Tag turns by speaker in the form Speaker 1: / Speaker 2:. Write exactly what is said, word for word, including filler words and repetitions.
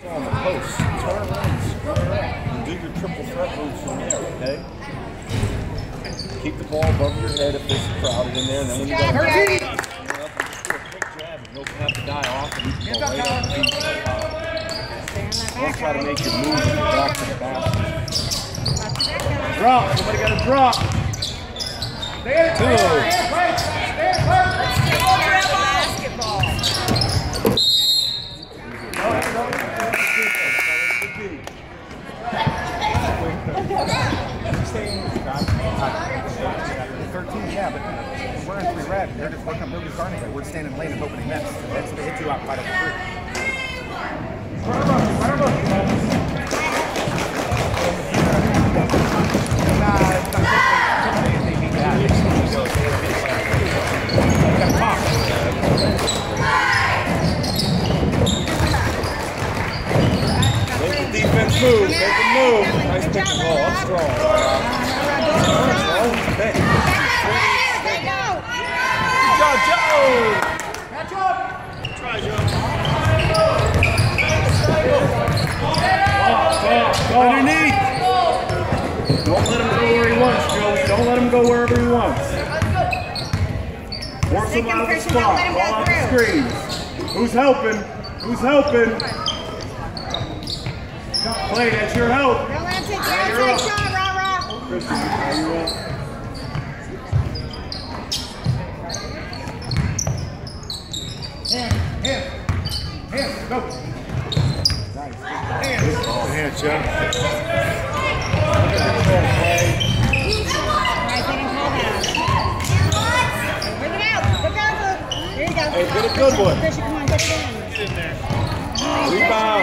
Speaker 1: On the post, turn around, square up, and do your triple threat moves from there, okay? Keep the ball above your head if it's crowded in there, and then when you got to get up and just do a quick jab, and you'll have the guy off, and you can go right up and beat right up. Don't try to make your move and back to the basket.
Speaker 2: Drop, somebody got to drop.
Speaker 1: Two.
Speaker 2: thirteen, yeah, but we're in three red. They're just working on moving starting. We're standing in lane and hoping they miss. That's they hit you out right over three.
Speaker 1: Make the defense move, make them move. Nice pick and roll, up strong. Okay. Good job, Joe!
Speaker 2: Catch up!
Speaker 1: Try, Joe.
Speaker 2: Underneath! Don't let him go where he wants, Joe. Don't let him go wherever he wants. Work him out of the spot. Ball out the screens. Who's helping? Who's helping? Play, that's your help.
Speaker 3: Don't let him take the outside shot, rah-rah.
Speaker 2: Christian, how you up? Hand, hand, hand, go. Nice. Hand.
Speaker 1: Good hand, Joe.
Speaker 3: Bring it out. Look out. There you go.
Speaker 1: Hey, get a good one.
Speaker 3: Christian, come on, get it in.
Speaker 1: Rebound.